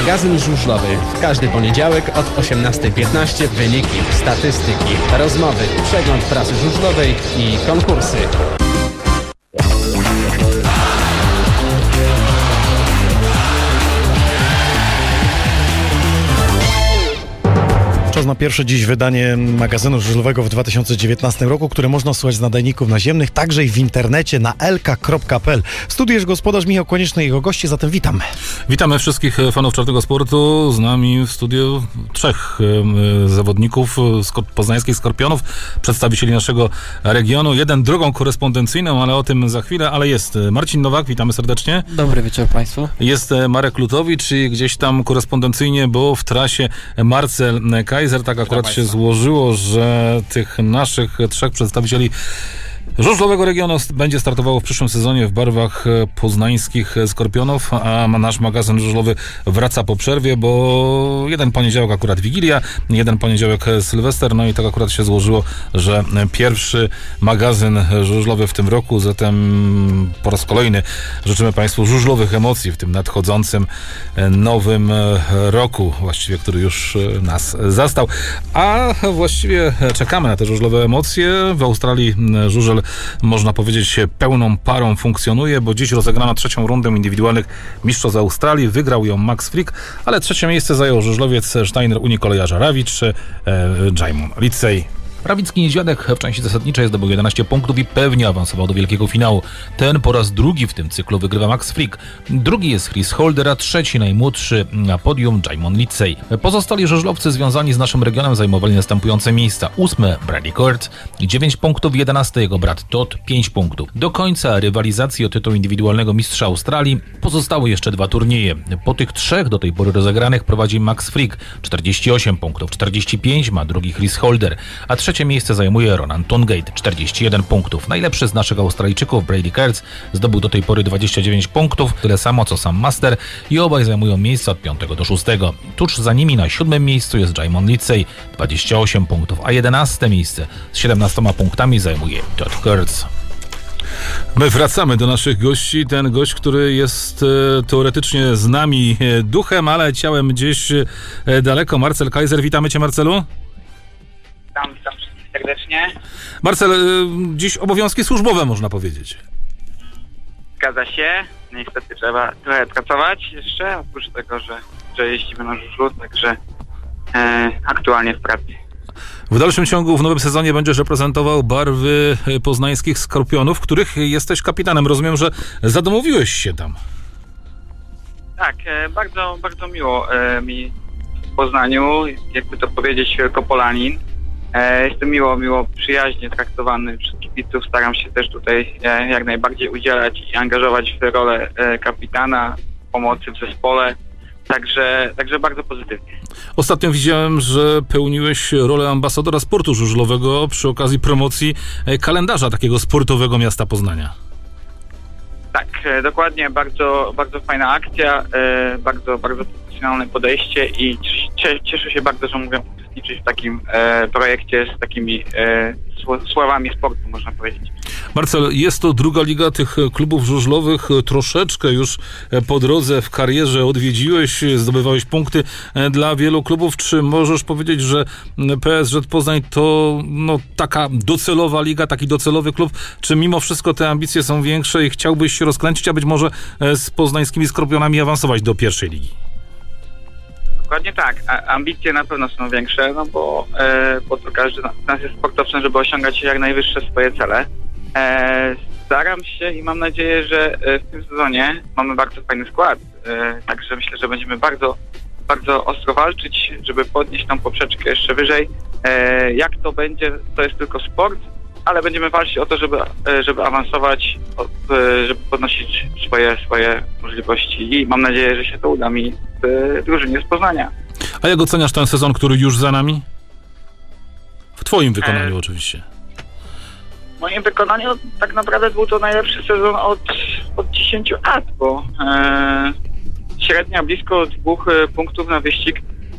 Magazyn żużlowy. W każdy poniedziałek od 18:15 wyniki, statystyki, rozmowy, przegląd prasy żużlowej i konkursy. Czas na pierwsze dziś wydanie magazynu żużlowego w 2019 roku, które można słuchać z nadajników naziemnych, także i w internecie na lk.pl. W studiu jest gospodarz Michał Konieczny i jego goście, zatem witam. Witamy wszystkich fanów czarnego sportu. Z nami w studiu trzech zawodników poznańskich Skorpionów, przedstawicieli naszego regionu. Jeden drogą korespondencyjną, ale o tym za chwilę. Ale jest Marcin Nowak, witamy serdecznie. Dobry wieczór Państwu. Jest Marek Lutowicz i gdzieś tam korespondencyjnie, bo w trasie Marcel Kaiser. Tak akurat się złożyło, że tych naszych trzech przedstawicieli żużlowego regionu będzie startowało w przyszłym sezonie w barwach poznańskich Skorpionów, a nasz magazyn żużlowy wraca po przerwie, bo jeden poniedziałek akurat Wigilia, jeden poniedziałek Sylwester, no i tak akurat się złożyło, że pierwszy magazyn żużlowy w tym roku, zatem po raz kolejny życzymy Państwu żużlowych emocji w tym nadchodzącym nowym roku, właściwie, który już nas zastał, a właściwie czekamy na te żużlowe emocje. W Australii żużel, można powiedzieć, pełną parą funkcjonuje, bo dziś rozegrano trzecią rundę indywidualnych mistrzostw Australii. Wygrał ją Max Frick, ale trzecie miejsce zajął żużlowiec Steiner Unii Kolejarza Rawicz, Jaimon Licej. Rawicki Niedźwiadek w części zasadniczej zdobył 11 punktów i pewnie awansował do wielkiego finału. Ten po raz drugi w tym cyklu wygrywa Max Frick. Drugi jest Chris Holder, a trzeci, najmłodszy na podium, Jaimon Licej. Pozostali żużlowcy związani z naszym regionem zajmowali następujące miejsca. 8. Brady Kurt, 9 punktów, 11. jego brat Todd, 5 punktów. Do końca rywalizacji o tytuł indywidualnego mistrza Australii pozostały jeszcze 2 turnieje. Po tych 3 do tej pory rozegranych prowadzi Max Frick, 48 punktów, 45 ma drugi Chris Holder, a trzecie miejsce zajmuje Ronan Tongate, 41 punktów. Najlepszy z naszych Australijczyków, Brady Kurtz, zdobył do tej pory 29 punktów, tyle samo co sam Master, i obaj zajmują miejsca od 5 do 6. Tuż za nimi na 7. miejscu jest Jaimon Licej, 28 punktów, a 11. miejsce z 17 punktami zajmuje Todd Kurtz. My wracamy do naszych gości. Ten gość, który jest teoretycznie z nami duchem, ale ciałem gdzieś daleko. Marcel Kaiser, witamy Cię, Marcelu. Witam wszystkich serdecznie. Marcel, dziś obowiązki służbowe, można powiedzieć. Zgadza się. Niestety trzeba trochę pracować jeszcze, oprócz tego, że jeździmy na żużlu, także aktualnie w pracy. W dalszym ciągu w nowym sezonie będziesz reprezentował barwy poznańskich Skorpionów, których jesteś kapitanem. Rozumiem, że zadomowiłeś się tam. Tak, bardzo, bardzo miło mi w Poznaniu, jakby to powiedzieć, Wielkopolanin. Jestem miło, przyjaźnie traktowany przez kibiców. Staram się też tutaj jak najbardziej udzielać i angażować w rolę kapitana, pomocy w zespole. Także bardzo pozytywnie. Ostatnio widziałem, że pełniłeś rolę ambasadora sportu żużlowego przy okazji promocji kalendarza takiego sportowego miasta Poznania. Tak, dokładnie. Bardzo, bardzo fajna akcja, bardzo, bardzo profesjonalne podejście i cieszę się bardzo, że mogę uczestniczyć w takim projekcie z takimi sławami sportu, można powiedzieć. Marcel, jest to druga liga tych klubów żużlowych. Troszeczkę już po drodze w karierze odwiedziłeś, zdobywałeś punkty dla wielu klubów. Czy możesz powiedzieć, że PSŻ Poznań to taka docelowa liga, taki docelowy klub? Czy mimo wszystko te ambicje są większe i chciałbyś się rozkręcić, a być może z poznańskimi Skorpionami awansować do pierwszej ligi? Dokładnie tak. Ambicje na pewno są większe, bo to każdy z nas jest sportowcem, żeby osiągać jak najwyższe swoje cele. Staram się i mam nadzieję, że w tym sezonie mamy bardzo fajny skład. Także myślę, że będziemy bardzo, bardzo ostro walczyć, żeby podnieść tą poprzeczkę jeszcze wyżej. Jak to będzie, to jest tylko sport, ale będziemy walczyć o to, żeby awansować, żeby podnosić swoje możliwości i mam nadzieję, że się to uda mi w drużynie z Poznania. A jak oceniasz ten sezon, który już za nami? W twoim wykonaniu oczywiście. W moim wykonaniu tak naprawdę był to najlepszy sezon od 10 lat, bo średnia blisko 2 punktów na wyścig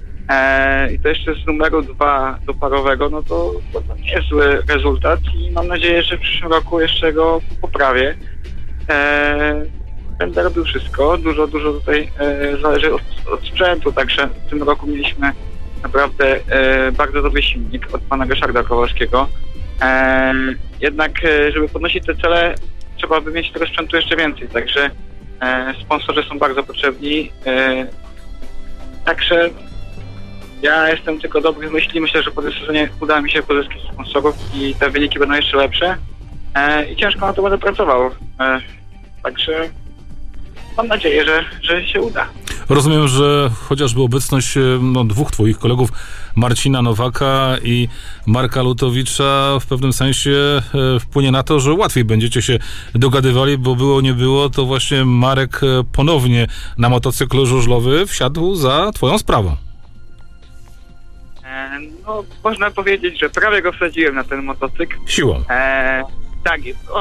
i to jeszcze z numeru 2 do parowego, to nie jest zły rezultat i mam nadzieję, że w przyszłym roku jeszcze go poprawię. będę robił wszystko. Dużo tutaj zależy od sprzętu, także w tym roku mieliśmy naprawdę bardzo dobry silnik od pana Ryszarda Kowalskiego. Jednak, żeby podnosić te cele, trzeba by mieć tego sprzętu jeszcze więcej, także sponsorzy są bardzo potrzebni. Także ja jestem tylko dobrych myśli. Myślę, że po tym sezonie uda mi się pozyskać sponsorów i te wyniki będą jeszcze lepsze. I ciężko na to będę pracował. Także mam nadzieję, że się uda. Rozumiem, że chociażby obecność dwóch twoich kolegów, Marcina Nowaka i Marka Lutowicza, w pewnym sensie wpłynie na to, że łatwiej będziecie się dogadywali, bo było nie było, to właśnie Marek ponownie na motocykl żużlowy wsiadł za twoją sprawą. No, można powiedzieć, że prawie go wsadziłem na ten motocykl. Siłą. Tak,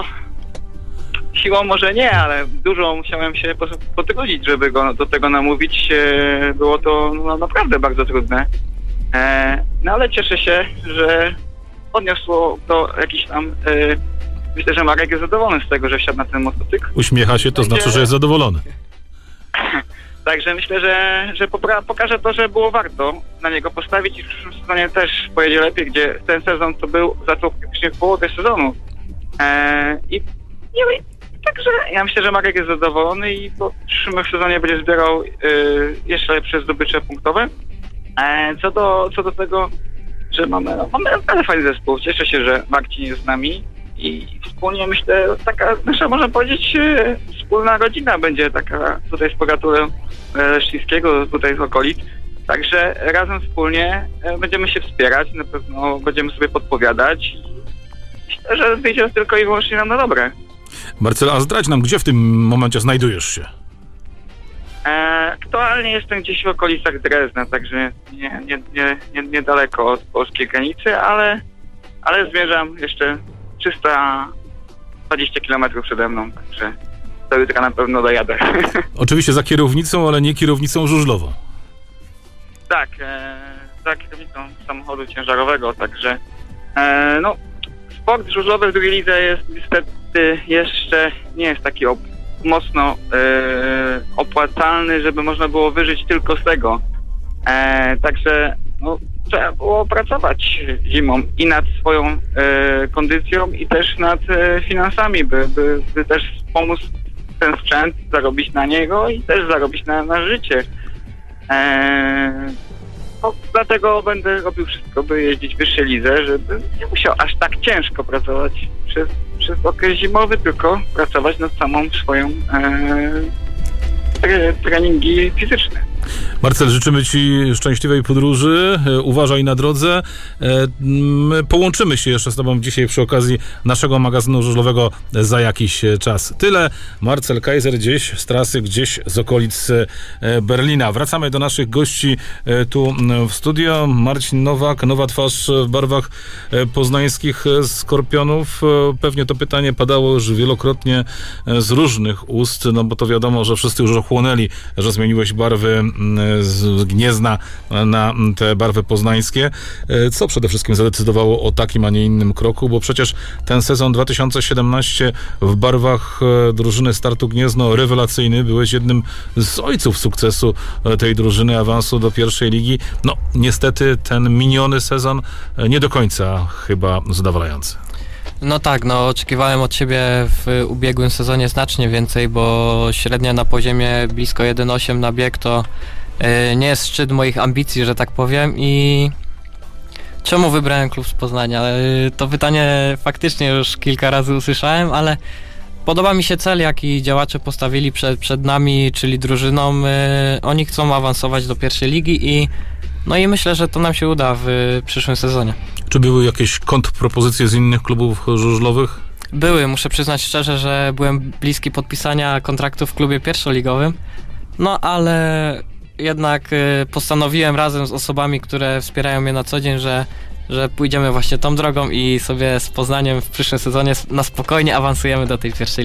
siłą może nie, ale dużo musiałem się potrudzić, żeby go do tego namówić. Było to naprawdę bardzo trudne. No ale cieszę się, że odniosło to jakiś tam... Myślę, że Marek jest zadowolony z tego, że wsiadł na ten motocykl. Uśmiecha się, to znaczy, że jest zadowolony. Także myślę, że pokaże to, że było warto na niego postawić i w przyszłym sezonie też pojedzie lepiej, gdzie ten sezon to był zaczął praktycznie w połowie sezonu. Także ja myślę, że Marek jest zadowolony i po przyszłym sezonie będzie zbierał jeszcze lepsze zdobycze punktowe. Co do tego, że mamy naprawdę fajny zespół. Cieszę się, że Marcin jest z nami i wspólnie myślę, taka nasza, można powiedzieć, wspólna rodzina będzie taka tutaj z powiatu leszczyńskiego, tutaj z okolic. Także razem wspólnie będziemy się wspierać, na pewno będziemy sobie podpowiadać. Myślę, że wyjdzie tylko i wyłącznie nam na dobre. Marcel, a zdradź nam, gdzie w tym momencie znajdujesz się? Aktualnie jestem gdzieś w okolicach Drezna, także niedaleko od polskiej granicy, ale zmierzam jeszcze 320 km przede mną, także do jutra na pewno dojadę. Oczywiście za kierownicą, ale nie kierownicą żużlową. Tak, za kierownicą samochodu ciężarowego, także sport żużlowy w drugiej lidze jest niestety jeszcze nie jest taki mocno opłacalny, żeby można było wyżyć tylko z tego. Także trzeba było pracować zimą i nad swoją kondycją i też nad finansami, by też pomóc ten sprzęt, zarobić na niego i też zarobić na życie. Dlatego będę robił wszystko, by jeździć w wyższej lidze, żeby nie musiał aż tak ciężko pracować przez okres zimowy, tylko pracować nad samą swoją treningi fizyczne. Marcel, życzymy ci szczęśliwej podróży, uważaj na drodze. My połączymy się jeszcze z tobą dzisiaj przy okazji naszego magazynu żużlowego za jakiś czas. Tyle. Marcel Kaiser gdzieś z trasy, gdzieś z okolic Berlina. Wracamy do naszych gości tu w studio. Marcin Nowak, nowa twarz w barwach poznańskich Skorpionów. Pewnie to pytanie padało już wielokrotnie z różnych ust, no bo to wiadomo, że wszyscy już ochłonęli, że zmieniłeś barwy z Gniezna na te barwy poznańskie. Co przede wszystkim zadecydowało o takim, a nie innym kroku? Bo przecież ten sezon 2017 w barwach drużyny Startu Gniezno rewelacyjny. Byłeś jednym z ojców sukcesu tej drużyny, awansu do pierwszej ligi. No, niestety ten miniony sezon nie do końca chyba zadowalający. No tak, oczekiwałem od siebie w ubiegłym sezonie znacznie więcej, bo średnia na poziomie blisko 1,8 na bieg to nie jest szczyt moich ambicji, że tak powiem. I czemu wybrałem klub z Poznania? To pytanie faktycznie już kilka razy usłyszałem, ale podoba mi się cel, jaki działacze postawili przed nami, czyli drużyną. Oni chcą awansować do pierwszej ligi i myślę, że to nam się uda w przyszłym sezonie. Czy były jakieś kontrpropozycje z innych klubów żużlowych? Były, muszę przyznać szczerze, że byłem bliski podpisania kontraktu w klubie pierwszoligowym, ale jednak postanowiłem razem z osobami, które wspierają mnie na co dzień, że pójdziemy właśnie tą drogą i sobie z Poznaniem w przyszłym sezonie na spokojnie awansujemy do tej pierwszej ligi.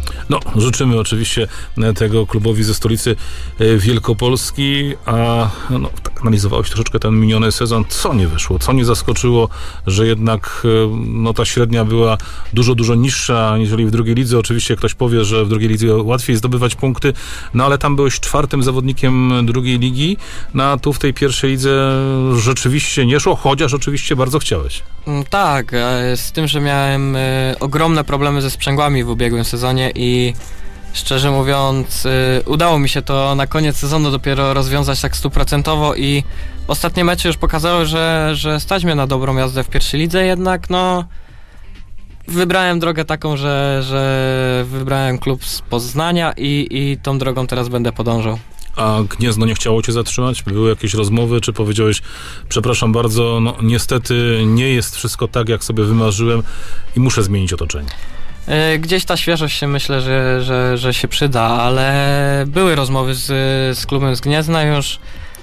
No, życzymy oczywiście tego klubowi ze stolicy Wielkopolski, a no, tak analizowałeś troszeczkę ten miniony sezon. Co nie wyszło? Co nie zaskoczyło, że jednak no, ta średnia była dużo niższa aniżeli w drugiej lidze? Oczywiście ktoś powie, że w drugiej lidze łatwiej zdobywać punkty, no ale tam byłeś 4. zawodnikiem drugiej ligi, no a tu w tej pierwszej lidze rzeczywiście nie szło, chociaż oczywiście bardzo chciałeś. Tak, z tym, że miałem ogromne problemy ze sprzęgłami w ubiegłym sezonie i szczerze mówiąc udało mi się to na koniec sezonu dopiero rozwiązać tak 100% i ostatnie mecze już pokazały, że stać mnie na dobrą jazdę w pierwszej lidze, jednak no wybrałem drogę taką, że wybrałem klub z Poznania i tą drogą teraz będę podążał. A Gniezno nie chciało cię zatrzymać? Były jakieś rozmowy, czy powiedziałeś, przepraszam bardzo, no niestety nie jest wszystko tak, jak sobie wymarzyłem i muszę zmienić otoczenie? Gdzieś ta świeżość się myślę, że się przyda, ale były rozmowy z klubem z Gniezna już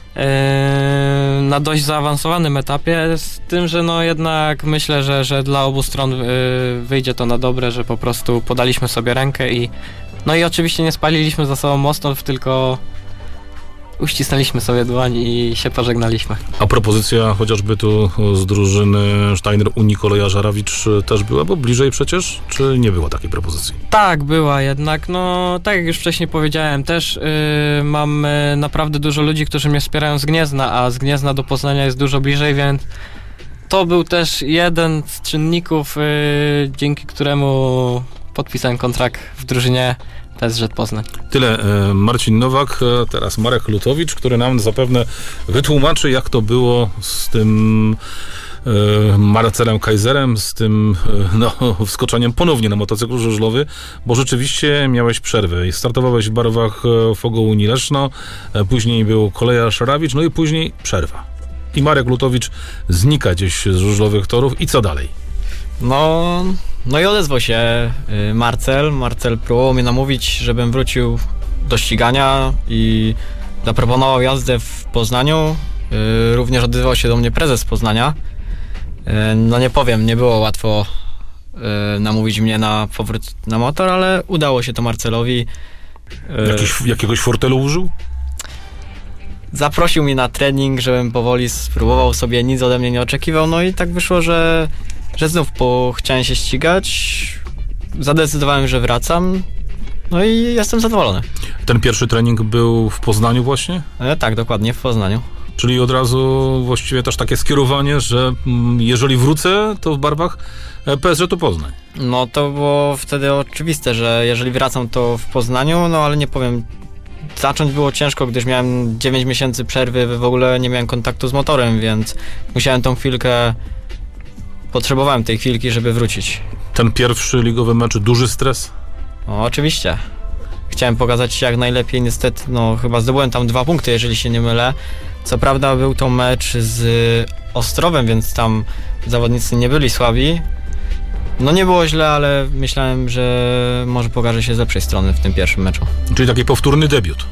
na dość zaawansowanym etapie, z tym, że no jednak myślę, że dla obu stron wyjdzie to na dobre, że po prostu podaliśmy sobie rękę i no i oczywiście nie spaliliśmy za sobą mostów, tylko uścisnęliśmy sobie dłoń i się pożegnaliśmy. A propozycja chociażby tu z drużyny Steiner Unii Kolejarz Żarawicz też była, bo bliżej przecież, czy nie było takiej propozycji? Tak, była jednak, no tak jak już wcześniej powiedziałem, też mam naprawdę dużo ludzi, którzy mnie wspierają z Gniezna, a z Gniezna do Poznania jest dużo bliżej, więc to był też jeden z czynników, dzięki któremu podpisałem kontrakt w drużynie PSŻ Poznań. Tyle Marcin Nowak, teraz Marek Lutowicz, który nam zapewne wytłumaczy, jak to było z tym Marcelem Kaiserem, z tym wskoczeniem ponownie na motocykl żużlowy, bo rzeczywiście miałeś przerwę i startowałeś w barwach Fogo Unii Leszno, później był Kolejarz Żarawicz, no i później przerwa. I Marek Lutowicz znika gdzieś z żużlowych torów i co dalej? No i odezwał się Marcel próbował mnie namówić, żebym wrócił do ścigania i zaproponował jazdę w Poznaniu. Również odezwał się do mnie prezes Poznania. No nie powiem, nie było łatwo namówić mnie na powrót na motor, ale udało się to Marcelowi. Jakiegoś fortelu użył? Zaprosił mnie na trening, żebym powoli spróbował sobie, nic ode mnie nie oczekiwał, no i tak wyszło, że znów chciałem się ścigać, zadecydowałem, że wracam, no i jestem zadowolony. Ten pierwszy trening był w Poznaniu właśnie? Tak, dokładnie, w Poznaniu. Czyli od razu właściwie też takie skierowanie, że jeżeli wrócę, to w barwach PSŻ to Poznań. No to było wtedy oczywiste, że jeżeli wracam, to w Poznaniu, no ale nie powiem, zacząć było ciężko, gdyż miałem 9 miesięcy przerwy, w ogóle nie miałem kontaktu z motorem, więc musiałem tą chwilkę, potrzebowałem tej chwilki, żeby wrócić. Ten pierwszy ligowy mecz, duży stres? No, oczywiście. Chciałem pokazać się jak najlepiej, niestety, no chyba zdobyłem tam 2 punkty, jeżeli się nie mylę. Co prawda był to mecz z Ostrowem, więc tam zawodnicy nie byli słabi. No nie było źle, ale myślałem, że może pokaże się z lepszej strony w tym pierwszym meczu. Czyli taki powtórny debiut.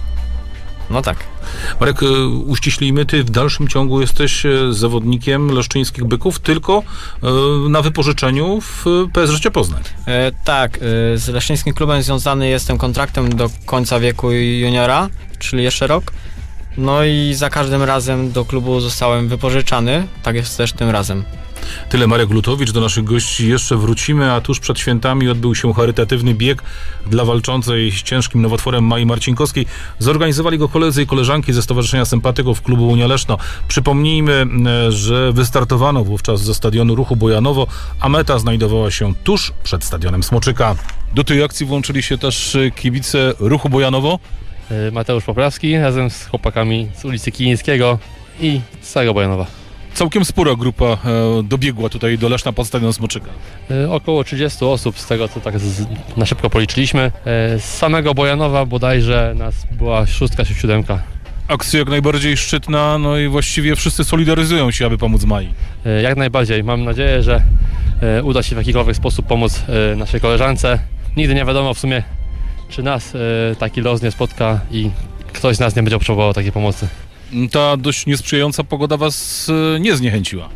No tak. Marek, uściślijmy, ty w dalszym ciągu jesteś zawodnikiem leszczyńskich Byków, tylko na wypożyczeniu w PSŻ Poznań. Tak, z leszczyńskim klubem związany jestem kontraktem do końca wieku juniora, czyli jeszcze rok. No i za każdym razem do klubu zostałem wypożyczany, tak jest też tym razem. Tyle Marek Lutowicz, do naszych gości jeszcze wrócimy, a tuż przed świętami odbył się charytatywny bieg dla walczącej z ciężkim nowotworem Mai Marcinkowskiej. Zorganizowali go koledzy i koleżanki ze Stowarzyszenia Sympatyków Klubu Unia Leszno. Przypomnijmy, że wystartowano wówczas ze stadionu Ruchu Bojanowo, a meta znajdowała się tuż przed stadionem Smoczyka. Do tej akcji włączyli się też kibice Ruchu Bojanowo. Mateusz Poprawski razem z chłopakami z ulicy Kilińskiego i z całego Bojanowa. Całkiem spora grupa dobiegła tutaj do Leszna pod stadion Smoczyka. Około 30 osób z tego, co tak na szybko policzyliśmy. Z samego Bojanowa bodajże nas była 6 czy 7. Akcja jak najbardziej szczytna, no i właściwie wszyscy solidaryzują się, aby pomóc Mai. Jak najbardziej. Mam nadzieję, że uda się w jakikolwiek sposób pomóc naszej koleżance. Nigdy nie wiadomo w sumie, czy nas taki los nie spotka i ktoś z nas nie będzie potrzebował takiej pomocy. Ta dość niesprzyjająca pogoda was nie zniechęciła.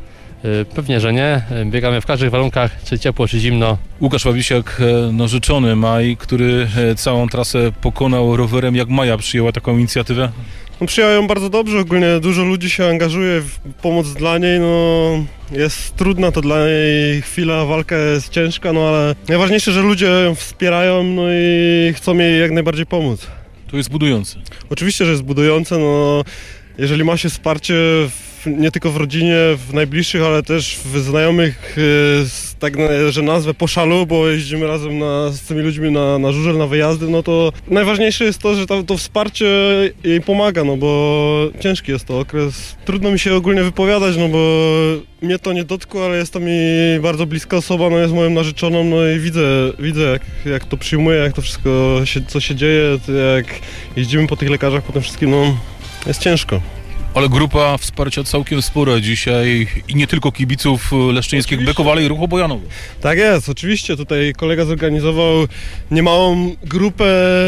Pewnie, że nie. Biegamy w każdych warunkach, czy ciepło, czy zimno. Łukasz Wawrzysiak, narzeczony Maj, który całą trasę pokonał rowerem. Jak Maja przyjęła taką inicjatywę? No, przyjęła ją bardzo dobrze, ogólnie dużo ludzi się angażuje w pomoc dla niej, no jest trudna to dla niej chwila, walka jest ciężka, no ale najważniejsze, że ludzie ją wspierają, no i chcą jej jak najbardziej pomóc. To jest budujące. Oczywiście, że jest budujące, no jeżeli ma się wsparcie nie tylko w rodzinie, w najbliższych, ale też w znajomych, tak że nazwę po szalu, bo jeździmy razem z tymi ludźmi na żużel, na wyjazdy, no to najważniejsze jest to, że to wsparcie jej pomaga, no bo ciężki jest to okres. Trudno mi się ogólnie wypowiadać, no bo mnie to nie dotkło, ale jest to mi bardzo bliska osoba, no jest moją narzeczoną, no i widzę jak to przyjmuje, jak to wszystko, co się dzieje, jak jeździmy po tych lekarzach, po tym wszystkim, no jest ciężko. Ale grupa wsparcia całkiem spora dzisiaj i nie tylko kibiców leszczyńskich Byków, ale i Ruchu Bojanowa. Tak jest, oczywiście. Tutaj kolega zorganizował niemałą grupę,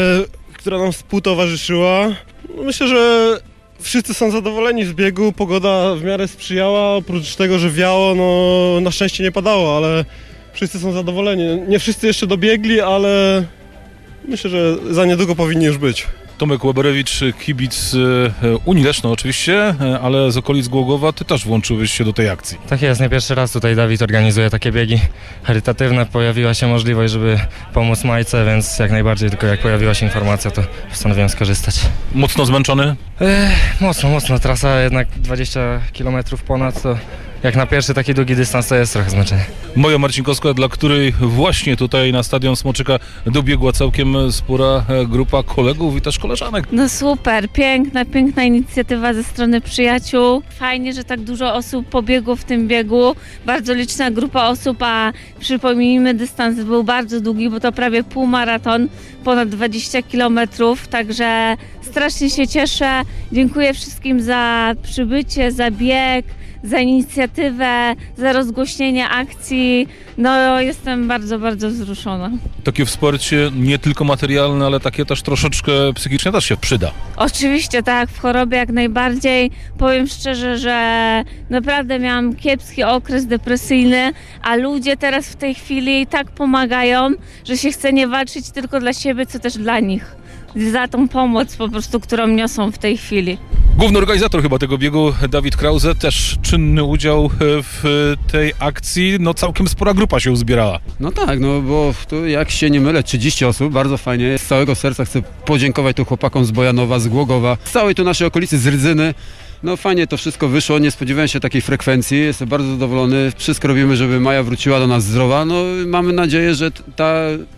która nam współtowarzyszyła. Myślę, że wszyscy są zadowoleni z biegu, pogoda w miarę sprzyjała, oprócz tego, że wiało, no na szczęście nie padało, ale wszyscy są zadowoleni. Nie wszyscy jeszcze dobiegli, ale myślę, że za niedługo powinni już być. Tomek Łaberewicz, kibic Unii Leszno oczywiście, ale z okolic Głogowa, ty też włączyłeś się do tej akcji. Tak jest, nie pierwszy raz tutaj Dawid organizuje takie biegi charytatywne. Pojawiła się możliwość, żeby pomóc Majce, więc jak najbardziej, tylko jak pojawiła się informacja, to postanowiłem skorzystać. Mocno zmęczony? Mocno. Trasa jednak 20 km ponad, to jak na pierwszy taki długi dystans to jest trochę zmęczenie. Moja Marcinkowska, dla której właśnie tutaj na Stadion Smoczyka dobiegła całkiem spora grupa kolegów i też koleżanek. No super, piękna inicjatywa ze strony przyjaciół. Fajnie, że tak dużo osób pobiegło w tym biegu. Bardzo liczna grupa osób, a przypomnijmy, dystans był bardzo długi, bo to prawie półmaraton, ponad 20 km, także strasznie się cieszę. Dziękuję wszystkim za przybycie, za bieg, za inicjatywę, za rozgłośnienie akcji. No jestem bardzo wzruszona. Takie wsparcie nie tylko materialne, ale takie też troszeczkę psychicznie też się przyda. Oczywiście tak, w chorobie jak najbardziej. Powiem szczerze, że naprawdę miałam kiepski okres depresyjny, a ludzie teraz w tej chwili tak pomagają, że się chce nie walczyć tylko dla siebie, co też dla nich. Za tą pomoc po prostu, którą niosą w tej chwili. Główny organizator chyba tego biegu, Dawid Krause, też czynny udział w tej akcji. No całkiem spora grupa się uzbierała. No tak, no bo tu jak się nie mylę, 30 osób, bardzo fajnie. Z całego serca chcę podziękować tu chłopakom z Bojanowa, z Głogowa, z całej tu naszej okolicy, z Rydzyny. No fajnie to wszystko wyszło, nie spodziewałem się takiej frekwencji, jestem bardzo zadowolony. Wszystko robimy, żeby Maja wróciła do nas zdrowa. No mamy nadzieję, że ta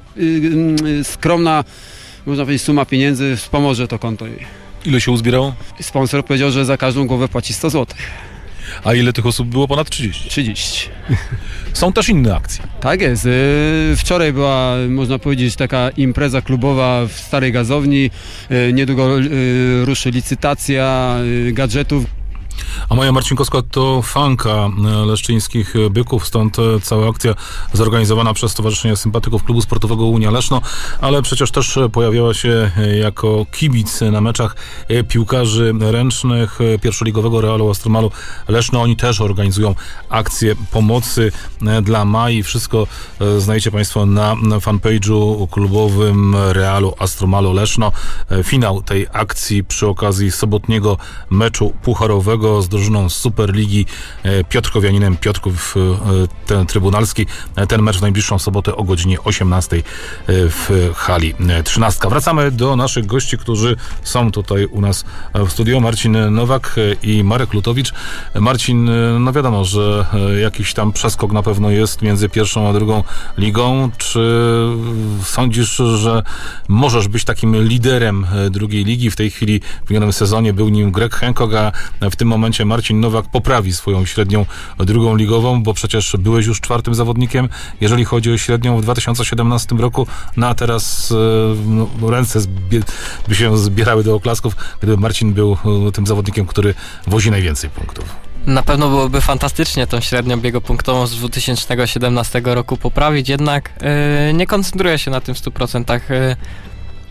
skromna, można powiedzieć, suma pieniędzy wspomoże to konto jej. Ile się uzbierało? Sponsor powiedział, że za każdą głowę płaci 100 zł. A ile tych osób było? Ponad 30? 30. Są też inne akcje. Tak jest. Wczoraj była, można powiedzieć, taka impreza klubowa w Starej Gazowni. Niedługo ruszy licytacja gadżetów. A Maja Marcinkowska to fanka leszczyńskich Byków, stąd cała akcja zorganizowana przez Stowarzyszenie Sympatyków Klubu Sportowego Unia Leszno, ale przecież też pojawiała się jako kibic na meczach piłkarzy ręcznych pierwszoligowego Realu Astromalu Leszno. Oni też organizują akcję pomocy dla Mai. Wszystko znajdziecie Państwo na fanpage'u klubowym Realu Astromalu Leszno. Finał tej akcji przy okazji sobotniego meczu pucharowego z drużyną z Superligi Piotrkowianinem Piotrków ten trybunalski. Ten mecz w najbliższą sobotę o godzinie 18 w hali 13. Wracamy do naszych gości, którzy są tutaj u nas w studio. Marcin Nowak i Marek Lutowicz. Marcin, no wiadomo, że jakiś tam przeskok na pewno jest między pierwszą a drugą ligą. Czy sądzisz, że możesz być takim liderem drugiej ligi? W tej chwili w minionym sezonie był nim Greg Hancock, a w tym momencie Marcin Nowak poprawi swoją średnią drugą ligową, bo przecież byłeś już czwartym zawodnikiem, jeżeli chodzi o średnią w 2017 roku, no a teraz ręce by się zbierały do oklasków, gdyby Marcin był tym zawodnikiem, który wozi najwięcej punktów. Na pewno byłoby fantastycznie tą średnią biegopunktową z 2017 roku poprawić, jednak nie koncentruję się na tym w 100%.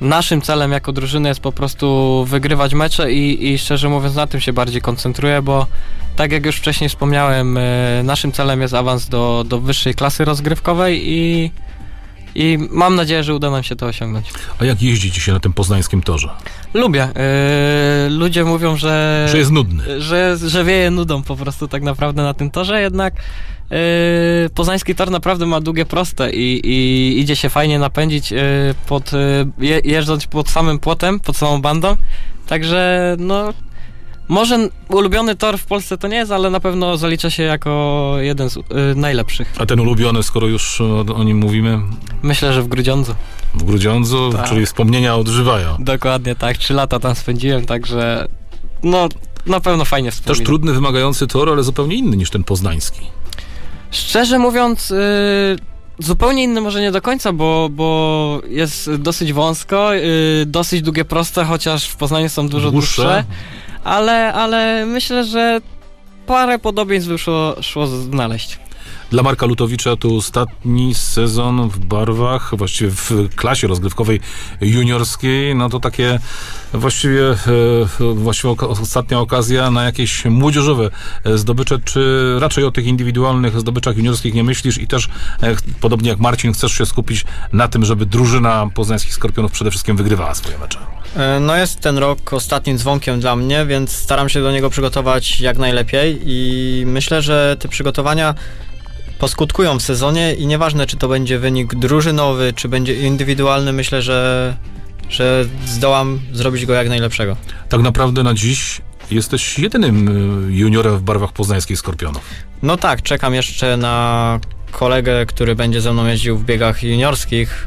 naszym celem jako drużyny jest po prostu wygrywać mecze i szczerze mówiąc na tym się bardziej koncentruję, bo tak jak już wcześniej wspomniałem, naszym celem jest awans do wyższej klasy rozgrywkowej i mam nadzieję, że uda nam się to osiągnąć. A jak jeździcie się na tym poznańskim torze? Lubię. Ludzie mówią, że jest nudny. Że wieje nudą po prostu tak naprawdę na tym torze, jednak poznański tor naprawdę ma długie proste i idzie się fajnie napędzić jeżdżąc pod samym płotem, pod samą bandą. Także no może ulubiony tor w Polsce to nie jest, ale na pewno zalicza się jako jeden z najlepszych. A ten ulubiony, skoro już o nim mówimy? Myślę, że w Grudziądzu. W Grudziądzu, tak. Czyli wspomnienia odżywają. Dokładnie tak, 3 lata tam spędziłem, także no na pewno fajnie wspominam. Też trudny, wymagający tor, ale zupełnie inny niż ten poznański. Szczerze mówiąc, zupełnie inny może nie do końca, bo jest dosyć wąsko, dosyć długie proste, chociaż w Poznaniu są dużo dłuższe. Ale myślę, że parę podobieństw szło znaleźć. Dla Marka Lutowicza to ostatni sezon w barwach, właściwie w klasie rozgrywkowej juniorskiej, no to takie właściwie ostatnia okazja na jakieś młodzieżowe zdobycze, czy raczej o tych indywidualnych zdobyczach juniorskich nie myślisz i też, podobnie jak Marcin, chcesz się skupić na tym, żeby drużyna poznańskich Skorpionów przede wszystkim wygrywała swoje mecze? No jest ten rok ostatnim dzwonkiem dla mnie, więc staram się do niego przygotować jak najlepiej i myślę, że te przygotowania poskutkują w sezonie i nieważne, czy to będzie wynik drużynowy, czy będzie indywidualny, myślę, że zdołam zrobić go jak najlepszego. Tak naprawdę na dziś jesteś jedynym juniorem w barwach poznańskich Skorpionów. No tak, czekam jeszcze na kolegę, który będzie ze mną jeździł w biegach juniorskich.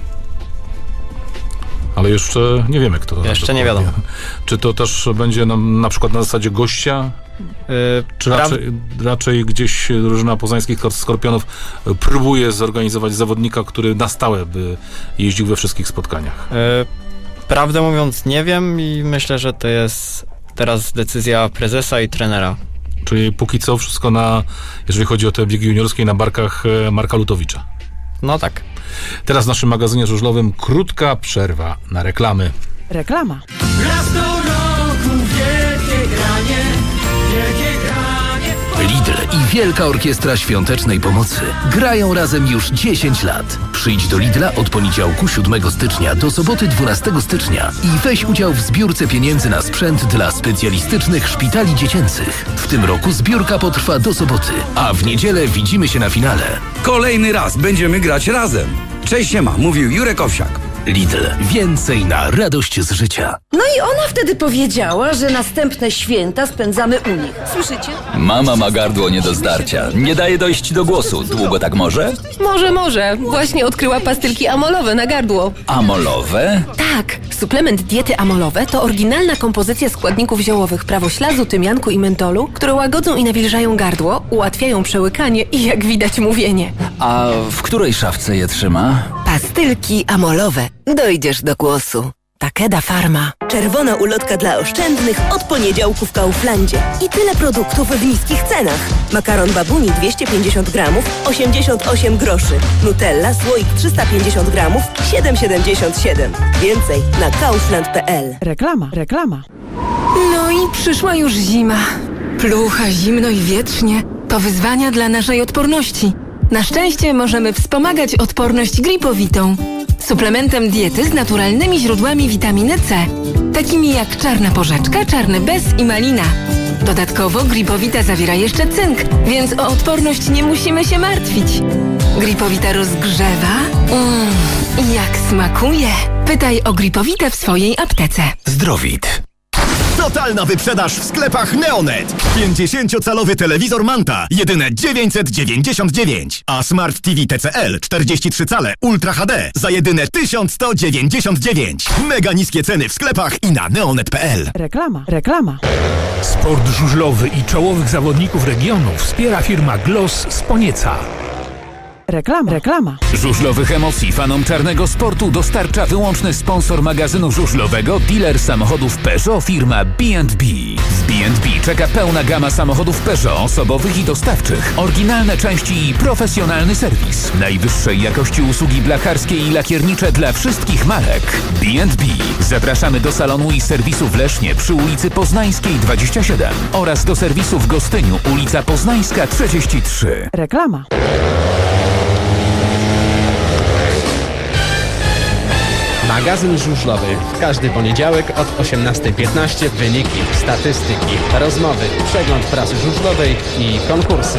Ale jeszcze nie wiemy, kto. Jeszcze nie wiadomo. Czy to też będzie na przykład na zasadzie gościa? Czy raczej gdzieś drużyna poznańskich Skorpionów próbuje zorganizować zawodnika, który na stałe by jeździł we wszystkich spotkaniach? Prawdę mówiąc nie wiem i myślę, że to jest teraz decyzja prezesa i trenera. Czyli póki co wszystko jeżeli chodzi o te biegi juniorskie, na barkach Marka Lutowicza. No tak. Teraz w naszym magazynie żużlowym krótka przerwa na reklamy. Reklama. Raz do roku wielkie granie, wielkie granie. Lidl i Wielka Orkiestra Świątecznej Pomocy grają razem już 10 lat. Przyjdź do Lidla od poniedziałku 7 stycznia do soboty 12 stycznia i weź udział w zbiórce pieniędzy na sprzęt dla specjalistycznych szpitali dziecięcych. W tym roku zbiórka potrwa do soboty, a w niedzielę widzimy się na finale. Kolejny raz będziemy grać razem. Cześć siema, mówił Jurek Owsiak. Lidl. Więcej na radość z życia. No i ona wtedy powiedziała, że następne święta spędzamy u nich. Słyszycie? Mama ma gardło nie do zdarcia. Nie daje dojść do głosu. Długo tak może? Może. Właśnie odkryła pastylki amolowe na gardło. Amolowe? Tak. Suplement diety amolowe to oryginalna kompozycja składników ziołowych prawoślazu, tymianku i mentolu, które łagodzą i nawilżają gardło, ułatwiają przełykanie i jak widać mówienie. A w której szafce je trzyma? Pastylki amolowe. Dojdziesz do głosu. Takeda Pharma. Czerwona ulotka dla oszczędnych od poniedziałku w Kauflandzie. I tyle produktów w niskich cenach. Makaron babuni 250 gramów, 88 groszy. Nutella słoik 350 gramów, 7,77. Więcej na kaufland.pl. Reklama. No i przyszła już zima. Plucha, zimno i wietrznie. To wyzwania dla naszej odporności. Na szczęście możemy wspomagać odporność gripowitą. Suplementem diety z naturalnymi źródłami witaminy C, takimi jak czarna porzeczka, czarny bez i malina. Dodatkowo gripowita zawiera jeszcze cynk, więc o odporność nie musimy się martwić. Gripowita rozgrzewa. Jak smakuje. Pytaj o gripowitę w swojej aptece. Zdrowit. Totalna wyprzedaż w sklepach Neonet. 50-calowy telewizor Manta, jedyne 999. A Smart TV TCL 43 cale Ultra HD za jedyne 1199. Mega niskie ceny w sklepach i na neonet.pl. Reklama. Sport żużlowy i czołowych zawodników regionu wspiera firma Gloss z Ponieca. Reklama. Żużlowych emocji fanom czarnego sportu dostarcza wyłączny sponsor magazynu żużlowego, dealer samochodów Peugeot, firma B&B. Z B&B czeka pełna gama samochodów Peugeot, osobowych i dostawczych, oryginalne części i profesjonalny serwis. Najwyższej jakości usługi blacharskie i lakiernicze dla wszystkich marek. B&B. Zapraszamy do salonu i serwisu w Lesznie przy ulicy Poznańskiej 27 oraz do serwisu w Gostyniu, ulica Poznańska 33. Reklama. Magazyn żużlowy. W każdy poniedziałek od 18:15 wyniki, statystyki, rozmowy, przegląd prasy żużlowej i konkursy.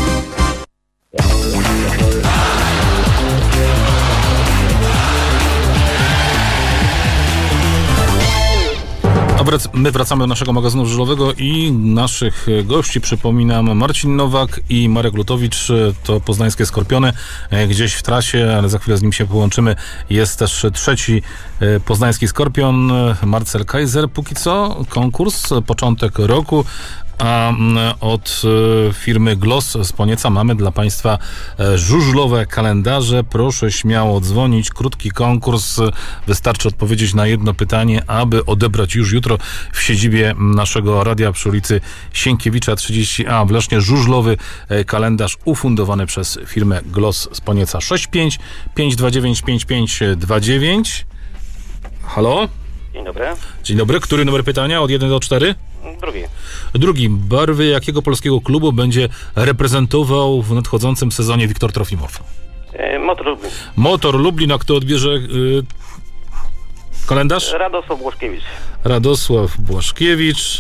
My wracamy do naszego magazynu żużlowego i naszych gości. Przypominam, Marcin Nowak i Marek Lutowicz, to poznańskie Skorpiony, gdzieś w trasie, ale za chwilę z nim się połączymy. Jest też trzeci poznański Skorpion, Marcel Kaiser. Póki co konkurs, początek roku. A od firmy Gloss z Ponieca mamy dla Państwa żużlowe kalendarze. Proszę śmiało dzwonić. Krótki konkurs. Wystarczy odpowiedzieć na jedno pytanie, aby odebrać już jutro w siedzibie naszego radia przy ulicy Sienkiewicza 30A w Lesznie żużlowy kalendarz ufundowany przez firmę Gloss z Ponieca. 65 529 5529. Halo? Dzień dobry. Dzień dobry. Który numer pytania? Od 1 do 4? Drugi. Barwy jakiego polskiego klubu będzie reprezentował w nadchodzącym sezonie Wiktor Trofimow? Motor Lublin. Motor Lublin. A kto odbierze kalendarz? Radosław Błaszkiewicz. Radosław Błaszkiewicz.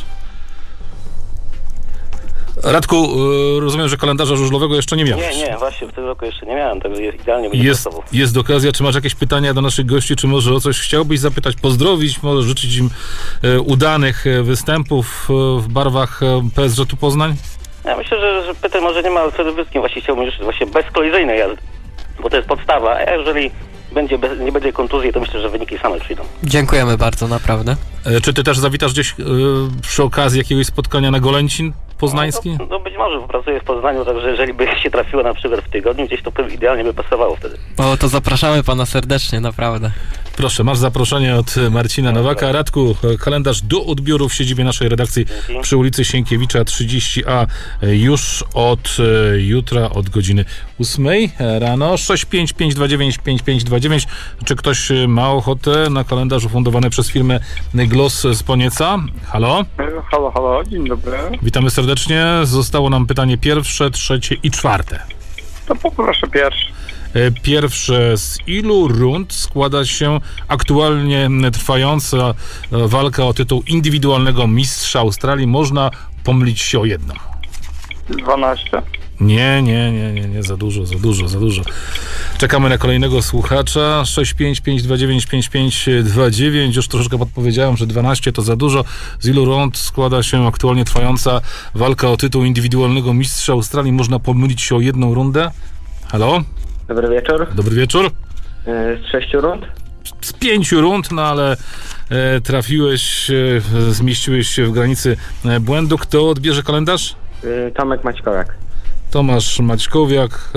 Radku, rozumiem, że kalendarza żużlowego jeszcze nie miałeś. Nie, właśnie w tym roku jeszcze nie miałem, także idealnie będzie pasował. Jest okazja. Czy masz jakieś pytania do naszych gości, czy może o coś chciałbyś zapytać, pozdrowić, może życzyć im udanych występów w barwach PSŻ-u Poznań? Ja myślę, że pytań może nie ma, ale przede wszystkim właśnie chciałbym życzyć właśnie bezkolizyjnej jazdy, bo to jest podstawa, a jeżeli nie będzie kontuzji, to myślę, że wyniki same przyjdą. Dziękujemy bardzo, naprawdę. Czy ty też zawitasz gdzieś przy okazji jakiegoś spotkania na Golęcin poznański? No być może, bo pracuję w Poznaniu, także jeżeli by się trafiło na przykład w tygodniu, gdzieś to idealnie by pasowało wtedy. O, to zapraszamy pana serdecznie, naprawdę. Proszę, masz zaproszenie od Marcina Nowaka. Radku, kalendarz do odbioru w siedzibie naszej redakcji przy ulicy Sienkiewicza 30A już od jutra, od godziny 8 rano. 65 529 5529. Czy ktoś ma ochotę na kalendarz ufundowany przez firmę Gloss z Ponieca? Halo? Halo, dzień dobry. Witamy serdecznie. Zostało nam pytanie pierwsze, trzecie i czwarte. To poproszę pierwsze. Pierwsze, z ilu rund składa się aktualnie trwająca walka o tytuł indywidualnego mistrza Australii? Można pomylić się o jedno. 12. Nie, za dużo. Czekamy na kolejnego słuchacza. 65 529 5529. Już troszeczkę podpowiedziałem, że 12 to za dużo. Z ilu rund składa się aktualnie trwająca walka o tytuł indywidualnego mistrza Australii? Można pomylić się o jedną rundę. Halo? Dobry wieczór. Dobry wieczór. Z 6 rund? Z 5 rund, no ale trafiłeś, zmieściłeś się w granicy błędu. Kto odbierze kalendarz? Tomek Maćkowiak. Tomasz Maćkowiak.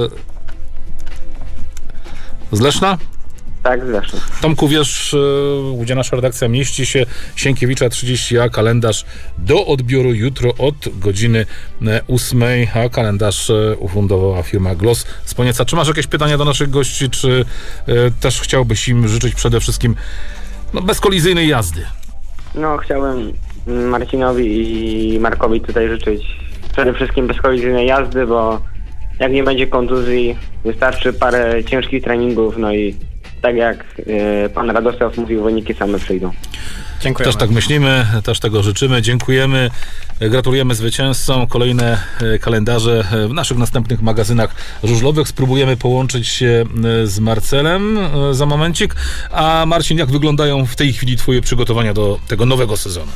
Z Leszna? Tak, z Leszna. Tomku, wiesz, gdzie nasza redakcja mieści się? Sienkiewicza 30A, kalendarz do odbioru jutro od godziny 8, a kalendarz ufundowała firma Gloss z Ponieca. Czy masz jakieś pytania do naszych gości, czy też chciałbyś im życzyć przede wszystkim bezkolizyjnej jazdy? No, chciałem Marcinowi i Markowi tutaj życzyć przede wszystkim bezkolizyjnej jazdy, bo jak nie będzie kontuzji, wystarczy parę ciężkich treningów, no i tak jak pan Radosław mówił, wyniki same przyjdą. Dziękujemy. Też tak myślimy, też tego życzymy. Dziękujemy, gratulujemy zwycięzcom. Kolejne kalendarze w naszych następnych magazynach żużlowych. Spróbujemy połączyć się z Marcelem za momencik. A Marcin, jak wyglądają w tej chwili twoje przygotowania do tego nowego sezonu?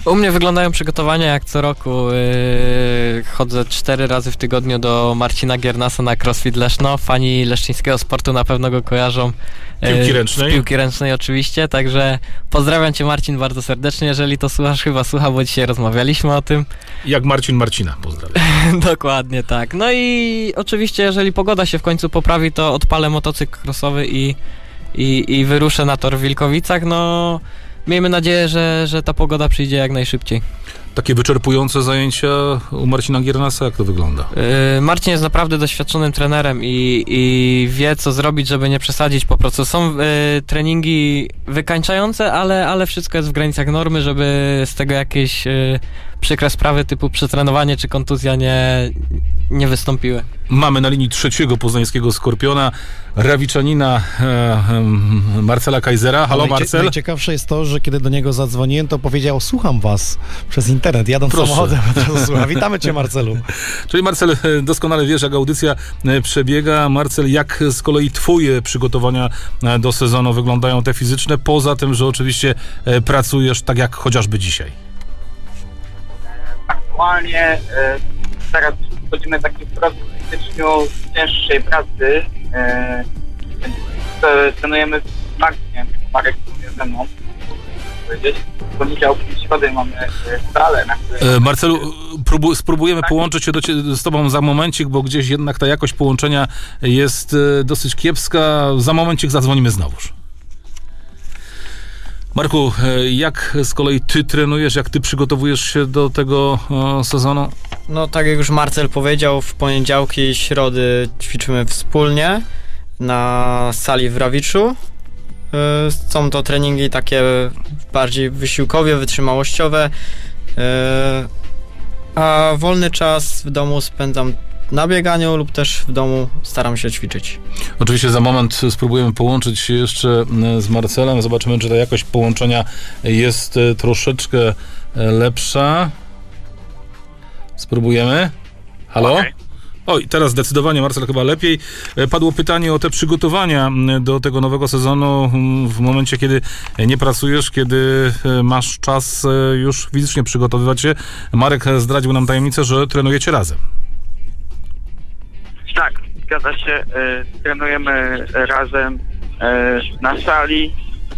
U mnie wyglądają przygotowania jak co roku. Chodzę 4 razy w tygodniu do Marcina Giernasa na CrossFit Leszno. Fani leszczyńskiego sportu na pewno go kojarzą. Piłki ręcznej. Z piłki ręcznej oczywiście, także pozdrawiam Cię, Marcin, bardzo serdecznie, jeżeli to słuchasz, chyba słucha, bo dzisiaj rozmawialiśmy o tym. Jak Marcin Marcina, pozdrawiam. Dokładnie tak. No i oczywiście, jeżeli pogoda się w końcu poprawi, to odpalę motocykl crossowy i wyruszę na tor w Wilkowicach. No, miejmy nadzieję, że ta pogoda przyjdzie jak najszybciej. Takie wyczerpujące zajęcia u Marcina Giernasa, jak to wygląda? Marcin jest naprawdę doświadczonym trenerem i wie, co zrobić, żeby nie przesadzić po prostu. Są treningi wykańczające, ale wszystko jest w granicach normy, żeby z tego jakieś przykre sprawy typu przetrenowanie czy kontuzja nie wystąpiły. Mamy na linii trzeciego poznańskiego Skorpiona, Rawiczanina Marcela Kaisera. Halo, Marcel. Najciekawsze jest to, że kiedy do niego zadzwoniłem, to powiedział: słucham was przez internet, jadąc samochodem. Witamy cię, Marcelu. Czyli Marcel, doskonale wiesz, jak audycja przebiega. Marcel, jak z kolei twoje przygotowania do sezonu wyglądają, te fizyczne, poza tym, że oczywiście pracujesz tak jak chociażby dzisiaj? Aktualnie teraz wchodzimy w taki proces w styczniu cięższej pracy. Trenujemy z Markiem. Marek jest ze mną. W poniedziałek i środę mamy salę, na której... Marcelu, spróbujemy połączyć się z tobą za momencik, bo gdzieś jednak ta jakość połączenia jest dosyć kiepska. Za momencik zadzwonimy znowuż. Marku, jak z kolei ty trenujesz, jak ty przygotowujesz się do tego sezonu? No tak jak już Marcel powiedział, w poniedziałki i środy ćwiczymy wspólnie na sali w Rawiczu. Są to treningi takie bardziej wysiłkowe, wytrzymałościowe, a wolny czas w domu spędzam na bieganiu lub też w domu staram się ćwiczyć. Oczywiście za moment spróbujemy połączyć się jeszcze z Marcelem. Zobaczymy, czy ta jakość połączenia jest troszeczkę lepsza. Spróbujemy. Halo? Okay. Oj, teraz zdecydowanie, Marcel, chyba lepiej. Padło pytanie o te przygotowania do tego nowego sezonu w momencie, kiedy nie pracujesz, kiedy masz czas już fizycznie przygotowywać się. Marek zdradził nam tajemnicę, że trenujecie razem. Tak, zgadza się. Trenujemy razem na sali.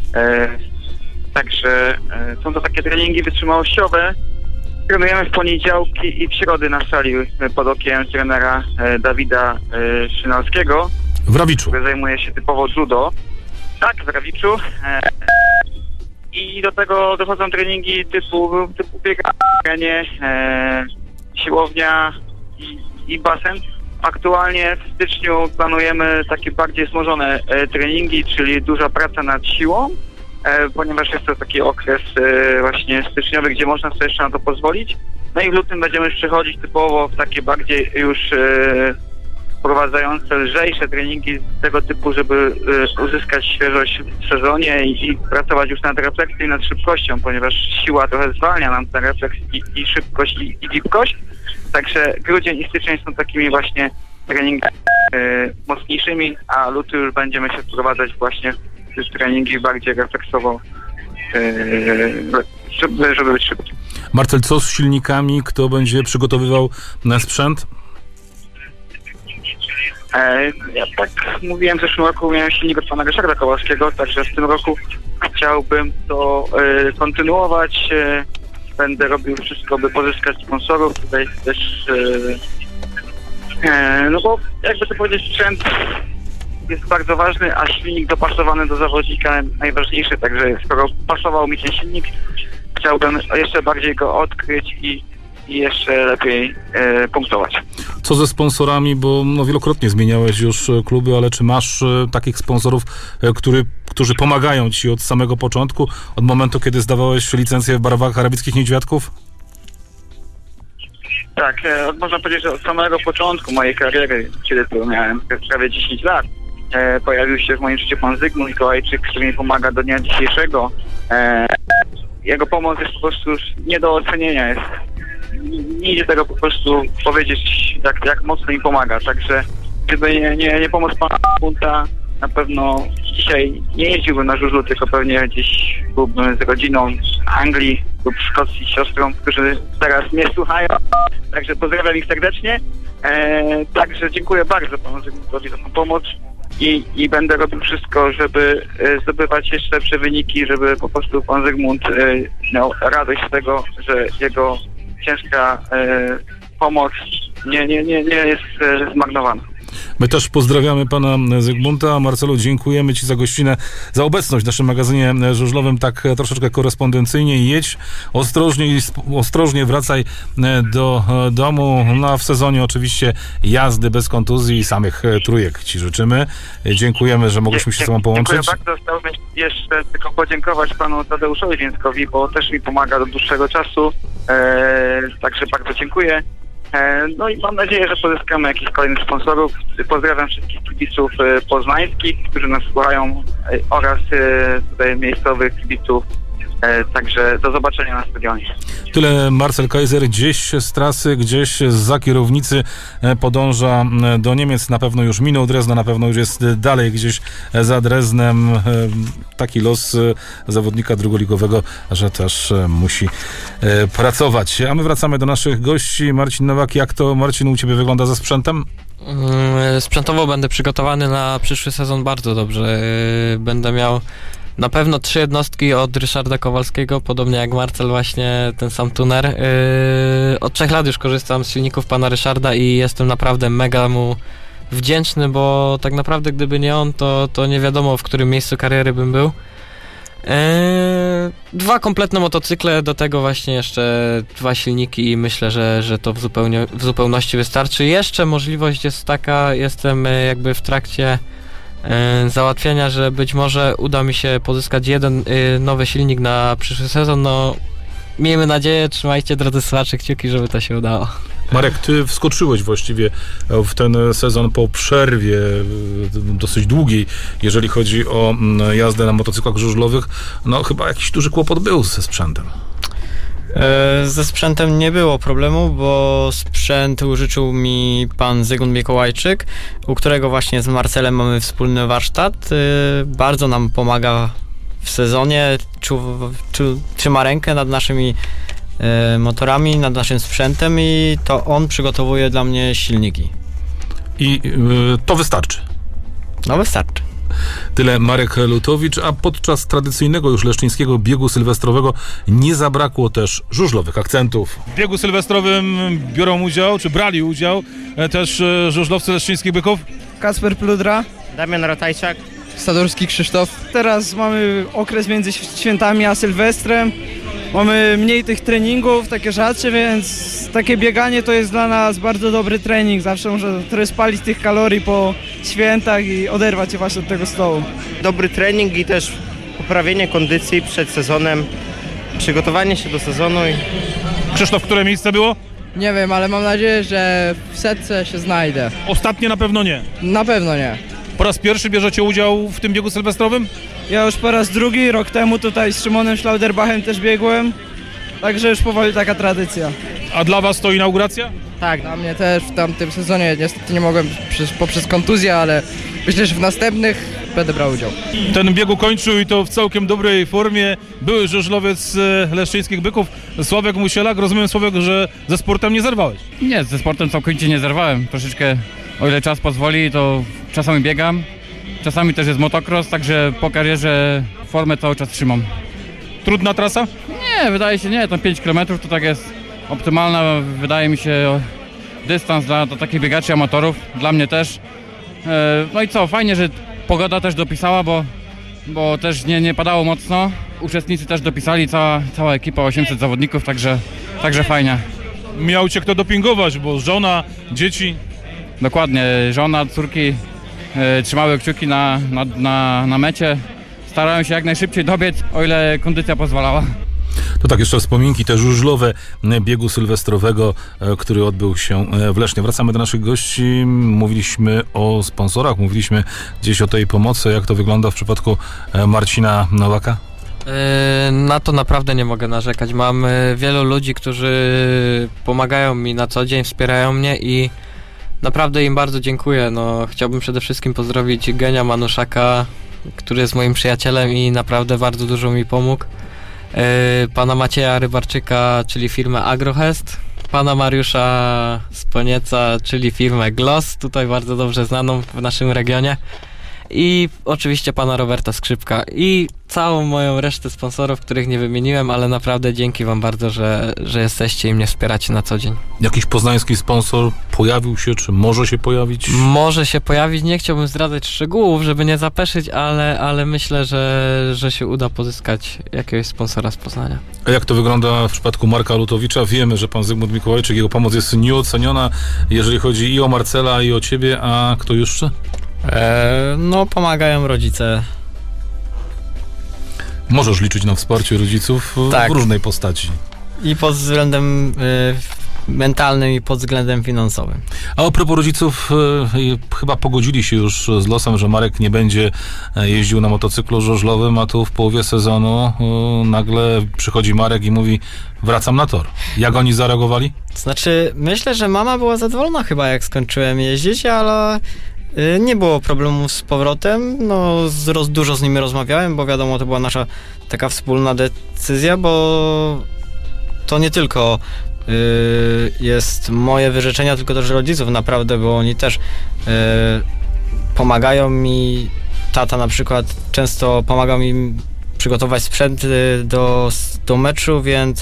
Także są to takie treningi wytrzymałościowe. Trenujemy w poniedziałki i w środy na sali pod okiem trenera Dawida Szynalskiego. W Rawiczu. Który zajmuje się typowo judo. Tak, w Rawiczu. I do tego dochodzą treningi typu bieganie, siłownia i basen. Aktualnie w styczniu planujemy takie bardziej wzmożone treningi, czyli duża praca nad siłą, ponieważ jest to taki okres właśnie styczniowy, gdzie można sobie jeszcze na to pozwolić. No i w lutym będziemy przechodzić typowo w takie bardziej już wprowadzające lżejsze treningi tego typu, żeby uzyskać świeżość w sezonie i pracować już nad refleksją i nad szybkością, ponieważ siła trochę zwalnia nam ten refleks i szybkość i gibkość. Także grudzień i styczeń są takimi właśnie treningami mocniejszymi, a luty już będziemy się wprowadzać właśnie w treningi bardziej refleksowo, żeby być szybki. Marcel, co z silnikami? Kto będzie przygotowywał na sprzęt? Ja tak mówiłem, w zeszłym roku miałem silnik od pana Ryszarda Kołowskiego, także w tym roku chciałbym to kontynuować. Będę robił wszystko, by pozyskać sponsorów. Tutaj też, no bo jakby to powiedzieć, sprzęt jest bardzo ważny, a silnik dopasowany do zawodnika najważniejszy. Także skoro pasował mi ten silnik, chciałbym jeszcze bardziej go odkryć i jeszcze lepiej punktować. Co ze sponsorami, bo wielokrotnie zmieniałeś już kluby, ale czy masz takich sponsorów, którzy pomagają ci od samego początku, od momentu, kiedy zdawałeś licencję w barwach Arabickich Niedźwiadków? Tak, można powiedzieć, że od samego początku mojej kariery, kiedy to miałem prawie 10 lat, pojawił się w moim życiu pan Zygmunt Mikołajczyk, który mi pomaga do dnia dzisiejszego. Jego pomoc jest po prostu już nie do ocenienia. Nie idzie tego po prostu powiedzieć, jak mocno mi pomaga. Także gdyby nie pomoc pana Bunta, na pewno dzisiaj nie jeździłbym na żużlu, tylko pewnie gdzieś byłbym z rodziną w Anglii lub Szkocji siostrą, którzy teraz mnie słuchają. Także pozdrawiam ich serdecznie. Także dziękuję bardzo panu Zygmuntowi za tą pomoc i będę robił wszystko, żeby zdobywać jeszcze lepsze wyniki, żeby po prostu pan Zygmunt miał radość z tego, że jego ciężka pomoc nie jest zmarnowana. My też pozdrawiamy pana Zygmunta. Marcelu, dziękujemy ci za gościnę, za obecność w naszym magazynie żużlowym, tak troszeczkę korespondencyjnie. Jedź ostrożnie wracaj do domu. No a w sezonie oczywiście jazdy bez kontuzji i samych trójek ci życzymy. Dziękujemy, że mogliśmy się z tobą połączyć. Dziękuję bardzo. Chciałbym jeszcze tylko podziękować panu Tadeuszowi Więckowi, bo też mi pomaga do dłuższego czasu. Także bardzo dziękuję. No i mam nadzieję, że pozyskamy jakichś kolejnych sponsorów. Pozdrawiam wszystkich kibiców poznańskich, którzy nas słuchają, oraz tutaj miejscowych kibiców. Także do zobaczenia na stadionie. Tyle Marcel Kaiser, gdzieś z trasy, gdzieś zza kierownicy podąża do Niemiec. Na pewno już minął Drezno, na pewno już jest dalej gdzieś za Dreznem. Taki los zawodnika drugoligowego, że też musi pracować. A my wracamy do naszych gości. Marcin Nowak, jak to, Marcin, u ciebie wygląda ze sprzętem? Sprzętowo będę przygotowany na przyszły sezon bardzo dobrze. Będę miał na pewno 3 jednostki od Ryszarda Kowalskiego, podobnie jak Marcel, właśnie ten sam tuner. Od 3 lat już korzystam z silników pana Ryszarda i jestem naprawdę mega mu wdzięczny, bo tak naprawdę gdyby nie on, to nie wiadomo, w którym miejscu kariery bym był. 2 kompletne motocykle, do tego właśnie jeszcze 2 silniki i myślę, że to w zupełności wystarczy. Jeszcze możliwość jest taka, jestem jakby w trakcie załatwiania, że być może uda mi się pozyskać jeden nowy silnik na przyszły sezon. No, miejmy nadzieję, trzymajcie, drodzy słuchacze, kciuki, żeby to się udało. Marek, ty wskoczyłeś właściwie w ten sezon po przerwie dosyć długiej, jeżeli chodzi o jazdę na motocyklach żużlowych. No chyba jakiś duży kłopot był ze sprzętem. Ze sprzętem nie było problemu, bo sprzęt użyczył mi pan Zygmunt Mikołajczyk, u którego właśnie z Marcelem mamy wspólny warsztat. Bardzo nam pomaga w sezonie, trzyma rękę nad naszymi motorami, nad naszym sprzętem i to on przygotowuje dla mnie silniki. I to wystarczy? No wystarczy. Tyle Marek Lutowicz, a podczas tradycyjnego już leszczyńskiego biegu sylwestrowego nie zabrakło też żużlowych akcentów. W biegu sylwestrowym biorą udział, czy brali udział też żużlowcy leszczyńskich byków? Kacper Pludra, Damian Ratajczak, Sadorski Krzysztof. Teraz mamy okres między świętami a Sylwestrem. Mamy mniej tych treningów, takie rzadsze, więc takie bieganie to jest dla nas bardzo dobry trening. Zawsze można trochę spalić tych kalorii po świętach i oderwać się właśnie od tego stołu. Dobry trening i też poprawienie kondycji przed sezonem, przygotowanie się do sezonu. Krzysztof, które miejsce było? Nie wiem, ale mam nadzieję, że w setce się znajdę. Ostatnie na pewno nie. Na pewno nie. Po raz pierwszy bierzecie udział w tym biegu sylwestrowym? Ja już po raz drugi, rok temu tutaj z Szymonem Schlauderbachem też biegłem, także już powoli taka tradycja. A dla was to inauguracja? Tak, dla mnie też w tamtym sezonie niestety nie mogłem poprzez kontuzję, ale myślę, że w następnych będę brał udział. Ten bieg ukończył i to w całkiem dobrej formie były żużlowiec leszczyńskich byków Sławek Musielak. Rozumiem, Sławek, że ze sportem nie zerwałeś? Nie, ze sportem całkowicie nie zerwałem. Troszeczkę, o ile czas pozwoli, to czasami biegam, czasami też jest motocross, także po karierze formę cały czas trzymam. Trudna trasa? Nie, wydaje się nie, tam 5 km to tak jest optymalna, wydaje mi się, dystans dla takich biegaczy amatorów, dla mnie też. No i co, fajnie, że pogoda też dopisała, bo też nie padało mocno. Uczestnicy też dopisali, cała ekipa, 800 zawodników, także fajnie. Miał cię kto dopingować, bo żona, dzieci? Dokładnie, żona, córki trzymały kciuki na mecie. Starałem się jak najszybciej dobiec, o ile kondycja pozwalała. To tak, jeszcze wspominki te żużlowe biegu sylwestrowego, który odbył się w Lesznie. Wracamy do naszych gości. Mówiliśmy o sponsorach, mówiliśmy gdzieś o tej pomocy. Jak to wygląda w przypadku Marcina Nowaka? Na to naprawdę nie mogę narzekać. Mam wielu ludzi, którzy pomagają mi na co dzień, wspierają mnie i naprawdę im bardzo dziękuję. No, chciałbym przede wszystkim pozdrowić Genia Manuszaka, który jest moim przyjacielem i naprawdę bardzo dużo mi pomógł. pana Macieja Rybarczyka, czyli firmę Agrohest, pana Mariusza Sponieca, czyli firmę Gloss, tutaj bardzo dobrze znaną w naszym regionie, i oczywiście pana Roberta Skrzypka i całą moją resztę sponsorów, których nie wymieniłem, ale naprawdę dzięki wam bardzo, że jesteście i mnie wspieracie na co dzień. Jakiś poznański sponsor pojawił się, czy może się pojawić? Może się pojawić, nie chciałbym zdradzać szczegółów, żeby nie zapeszyć, ale myślę, że się uda pozyskać jakiegoś sponsora z Poznania. A jak to wygląda w przypadku Marka Lutowicza? Wiemy, że pan Zygmunt Mikołajczyk, jego pomoc jest nieoceniona, jeżeli chodzi i o Marcela, i o ciebie, a kto jeszcze? No, pomagają rodzice. Możesz liczyć na wsparcie rodziców w różnej postaci. I pod względem mentalnym, i pod względem finansowym. A a propos rodziców, chyba pogodzili się już z losem, że Marek nie będzie jeździł na motocyklu żużlowym, a tu w połowie sezonu nagle przychodzi Marek i mówi: wracam na tor. Jak oni zareagowali? Znaczy, myślę, że mama była zadowolona chyba, jak skończyłem jeździć, ale nie było problemów z powrotem. No, dużo z nimi rozmawiałem, bo wiadomo, to była nasza taka wspólna decyzja, bo to nie tylko jest moje wyrzeczenia, tylko też rodziców naprawdę, bo oni też pomagają mi. Tata na przykład często pomagał mi przygotować sprzęt do meczu,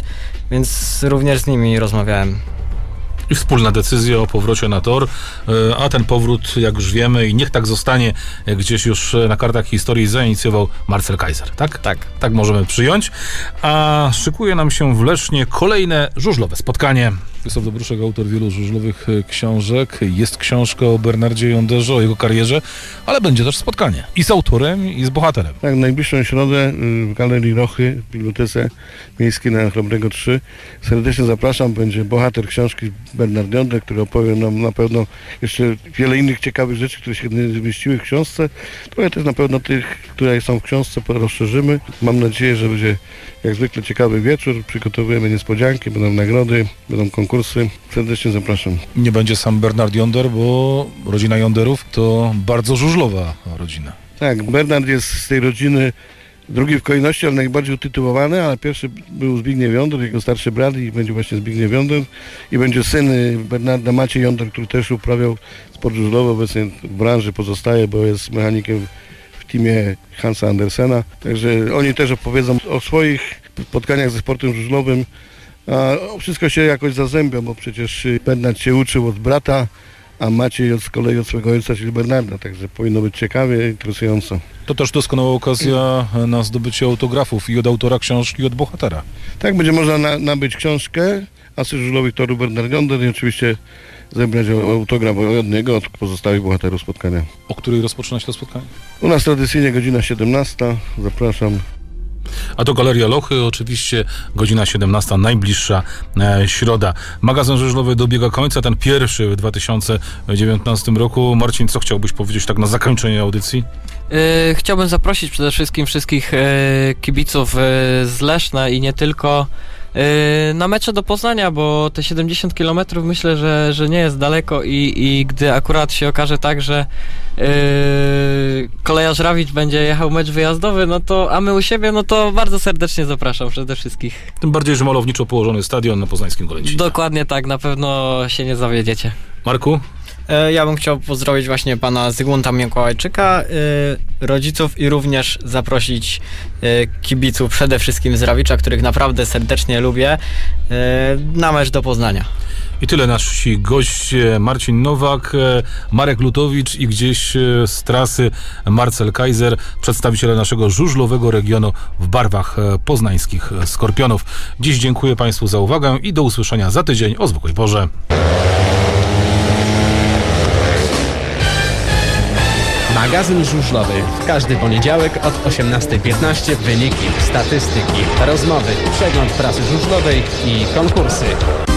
więc również z nimi rozmawiałem. I wspólna decyzja o powrocie na tor, a ten powrót, jak już wiemy, i niech tak zostanie, gdzieś już na kartach historii zainicjował Marcel Kaiser, tak? Tak. Tak możemy przyjąć. A szykuje nam się w Lesznie kolejne żużlowe spotkanie. Krzysztof Dobruszek, autor wielu żużlowych książek. Jest książka o Bernardzie Jonderze, o jego karierze, ale będzie też spotkanie. I z autorem, i z bohaterem. Tak, najbliższą środę w Galerii Rochy, w Bibliotece Miejskiej na Chrobrego 3. Serdecznie zapraszam. Będzie bohater książki Bernard Jonder, który opowie nam na pewno jeszcze wiele innych ciekawych rzeczy, które się nie zmieściły w książce. Trochę też na pewno tych, które są w książce, rozszerzymy. Mam nadzieję, że będzie jak zwykle ciekawy wieczór. Przygotowujemy niespodzianki, będą nagrody, będą konkursy. Serdecznie zapraszam. Nie będzie sam Bernard Jonder, bo rodzina Jonderów to bardzo żużlowa rodzina. Tak, Bernard jest z tej rodziny drugi w kolejności, ale najbardziej utytułowany, ale pierwszy był Zbigniew Jonder, jego starszy brat, i będzie właśnie Zbigniew Jonder. I będzie syn Bernarda, Maciej Jonder, który też uprawiał sport żużlowy, obecnie w branży pozostaje, bo jest mechanikiem w teamie Hansa Andersena. Także oni też opowiedzą o swoich spotkaniach ze sportem żużlowym. A wszystko się jakoś zazębia, bo przecież Bernard się uczył od brata, a Maciej z kolei od swojego ojca, czyli Bernarda, także powinno być ciekawie i interesująco. To też doskonała okazja na zdobycie autografów i od autora książki, i od bohatera. Tak, będzie można nabyć książkę Asy żużlowych toru Bernard Jonder i oczywiście zebrać autograf od niego, od pozostałych bohaterów spotkania. O której rozpoczyna się to spotkanie? U nas tradycyjnie godzina 17, zapraszam. A to Galeria Lochy, oczywiście godzina 17, najbliższa środa. Magazyn żużlowy dobiega końca, ten pierwszy w 2019 roku. Marcin, co chciałbyś powiedzieć tak na zakończenie audycji? Chciałbym zaprosić przede wszystkim wszystkich kibiców z Leszna i nie tylko na mecze do Poznania, bo te 70 km myślę, że nie jest daleko i gdy akurat się okaże tak, że kolejarz Rawicz będzie jechał mecz wyjazdowy, no to, a my u siebie, no to bardzo serdecznie zapraszam przede wszystkich. Tym bardziej, że malowniczo położony stadion na poznańskim Golęcinie. Dokładnie tak, na pewno się nie zawiedziecie. Marku? Ja bym chciał pozdrowić właśnie pana Zygmunta Mikołajczyka, rodziców, i również zaprosić kibiców, przede wszystkim z Rawicza, których naprawdę serdecznie lubię, na mecz do Poznania. I tyle nasi goście: Marcin Nowak, Marek Lutowicz i gdzieś z trasy Marcel Kaiser, przedstawiciele naszego żużlowego regionu w barwach poznańskich Skorpionów. Dziś dziękuję Państwu za uwagę i do usłyszenia za tydzień o zwykłej porze. Magazyn żużlowy. W każdy poniedziałek od 18:15 wyniki, statystyki, rozmowy, przegląd prasy żużlowej i konkursy.